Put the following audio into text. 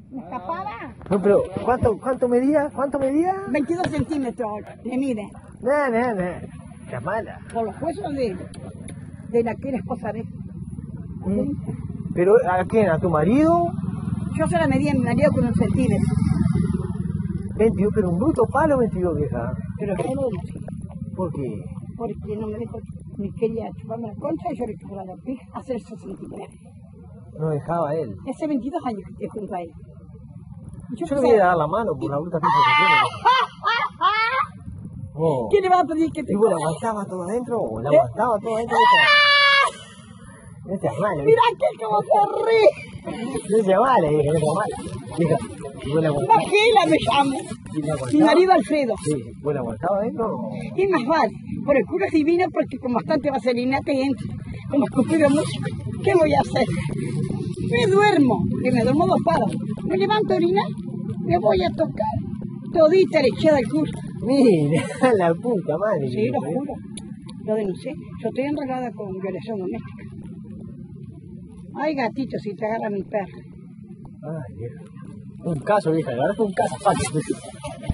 Me escapaba. No, pero ¿cuánto medía? ¿Cuánto medía? 22 centímetros me mide. No. La mala. Por los huesos de la que era esposa de él. ¿Pero a quién? ¿A tu marido? Yo se la medí a mi marido con un centímetro. 22, pero un bruto palo 22, vieja. Pero yo no lo sé. ¿Por qué? Porque no me dejó, ni quería chuparme la concha y yo le chupaba la pija a hacer 63. No dejaba él. Hace 22 años que estoy junto a él. Yo le voy a dar la mano por la bruta pija que tiene. Oh. ¿Qué le va a pedir que te ¿Y vos la aguantaba todo adentro? ¿O la aguantaba todo adentro? No seas mala. Mirá que cómo se ríe. No seas mala, hija, no seas mala. Hija, ¿y vos la aguantabas? Magela me llamo. Mi marido Alfredo. Sí, ¿vos la aguantabas adentro? Y más vale, por el culo es divino porque con bastante vaselina te entra. Como escupido mucho. ¿Qué voy a hacer? Me duermo, que me duermo 2 paros. Me levanto a orinar, me voy a tocar. Todita le eché del culo. Mira, la puta madre. Sí, lo juro. Lo denuncié. Yo estoy enredada con violación doméstica. Ay, gatito, si te agarra mi perro. Ay, vieja. Un caso, vieja, la verdad es un caso fácil.